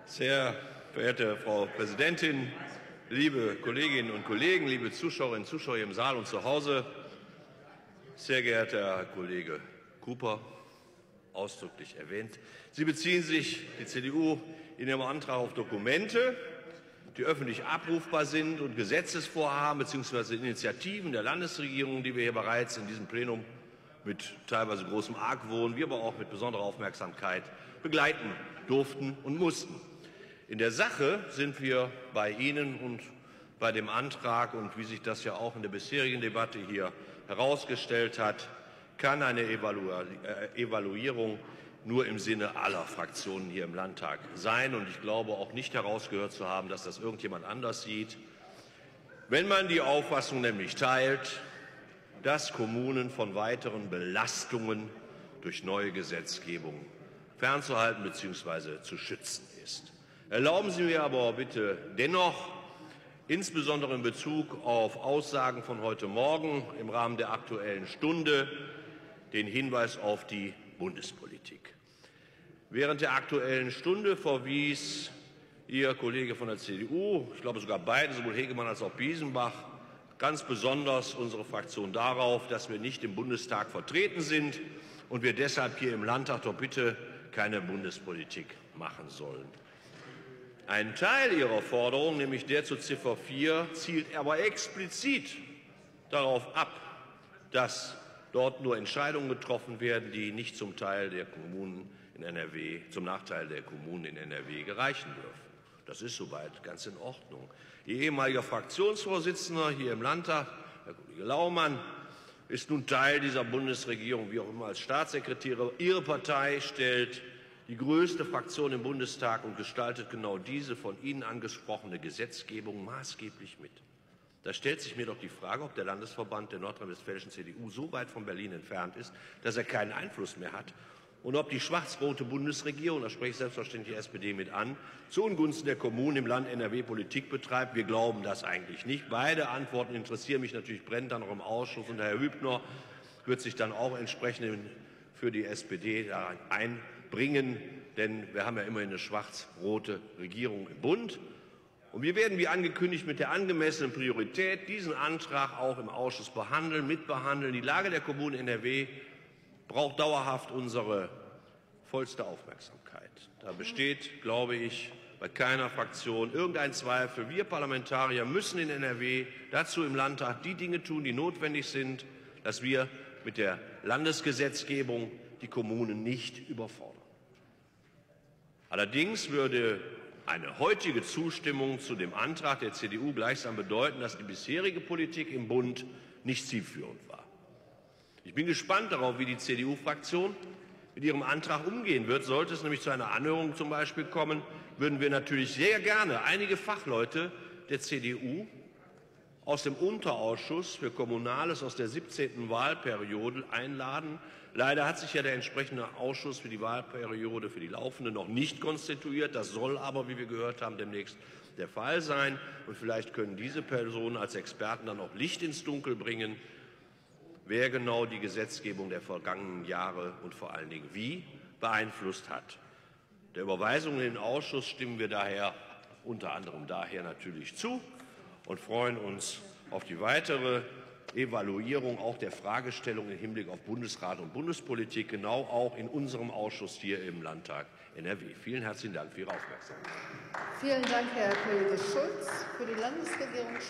Sehr verehrte Frau Präsidentin, liebe Kolleginnen und Kollegen, liebe Zuschauerinnen und Zuschauer im Saal und zu Hause, sehr geehrter Herr Kollege Cooper, ausdrücklich erwähnt. Sie beziehen sich, die CDU, in Ihrem Antrag auf Dokumente, die öffentlich abrufbar sind und Gesetzesvorhaben bzw. Initiativen der Landesregierung, die wir hier bereits in diesem Plenum mit teilweise großem Argwohn, wir aber auch mit besonderer Aufmerksamkeit begleiten durften und mussten. In der Sache sind wir bei Ihnen und bei dem Antrag, und wie sich das ja auch in der bisherigen Debatte hier herausgestellt hat, kann eine Evaluierung nur im Sinne aller Fraktionen hier im Landtag sein. Und ich glaube auch nicht herausgehört zu haben, dass das irgendjemand anders sieht. Wenn man die Auffassung nämlich teilt, dass Kommunen von weiteren Belastungen durch neue Gesetzgebung fernzuhalten bzw. zu schützen ist. Erlauben Sie mir aber bitte dennoch, insbesondere in Bezug auf Aussagen von heute Morgen im Rahmen der Aktuellen Stunde, den Hinweis auf die Bundespolitik. Während der Aktuellen Stunde verwies Ihr Kollege von der CDU, ich glaube sogar beide, sowohl Hegemann als auch Biesenbach, ganz besonders unsere Fraktion darauf, dass wir nicht im Bundestag vertreten sind und wir deshalb hier im Landtag doch bitte keine Bundespolitik machen sollen. Ein Teil Ihrer Forderung, nämlich der zu Ziffer 4, zielt aber explizit darauf ab, dass dort nur Entscheidungen getroffen werden, die nicht zum Nachteil der Kommunen in NRW gereichen dürfen. Das ist soweit ganz in Ordnung. Ihr ehemaliger Fraktionsvorsitzender hier im Landtag, Herr Kollege Laumann, ist nun Teil dieser Bundesregierung, wie auch immer als Staatssekretär. Ihre Partei stellt die größte Fraktion im Bundestag und gestaltet genau diese von Ihnen angesprochene Gesetzgebung maßgeblich mit. Da stellt sich mir doch die Frage, ob der Landesverband der nordrhein-westfälischen CDU so weit von Berlin entfernt ist, dass er keinen Einfluss mehr hat, und ob die schwarz-rote Bundesregierung, da spreche ich selbstverständlich die SPD mit an, zu Ungunsten der Kommunen im Land NRW Politik betreibt. Wir glauben das eigentlich nicht. Beide Antworten interessieren mich natürlich brennend dann auch im Ausschuss, und Herr Hübner wird sich dann auch entsprechend für die SPD da einbringen, denn wir haben ja immerhin eine schwarz-rote Regierung im Bund. Und wir werden, wie angekündigt, mit der angemessenen Priorität diesen Antrag auch im Ausschuss mitbehandeln. Die Lage der Kommunen in NRW braucht dauerhaft unsere vollste Aufmerksamkeit. Da besteht, glaube ich, bei keiner Fraktion irgendein Zweifel. Wir Parlamentarier müssen in NRW dazu im Landtag die Dinge tun, die notwendig sind, dass wir mit der Landesgesetzgebung die Kommunen nicht überfordern. Allerdings würde eine heutige Zustimmung zu dem Antrag der CDU gleichsam bedeuten, dass die bisherige Politik im Bund nicht zielführend war. Ich bin gespannt darauf, wie die CDU-Fraktion mit ihrem Antrag umgehen wird. Sollte es nämlich zu einer Anhörung zum Beispiel kommen, würden wir natürlich sehr gerne einige Fachleute der CDU aus dem Unterausschuss für Kommunales aus der 17. Wahlperiode einladen. Leider hat sich ja der entsprechende Ausschuss für die Wahlperiode für die laufende noch nicht konstituiert. Das soll aber, wie wir gehört haben, demnächst der Fall sein. Und vielleicht können diese Personen als Experten dann auch Licht ins Dunkel bringen, wer genau die Gesetzgebung der vergangenen Jahre und vor allen Dingen wie beeinflusst hat. Der Überweisung in den Ausschuss stimmen wir daher unter anderem natürlich zu und freuen uns auf die weitere Evaluierung auch der Fragestellung im Hinblick auf Bundesrat und Bundespolitik, genau auch in unserem Ausschuss hier im Landtag NRW. Vielen herzlichen Dank für Ihre Aufmerksamkeit. Vielen Dank, Herr Kollege Schulz. Für die Landesregierung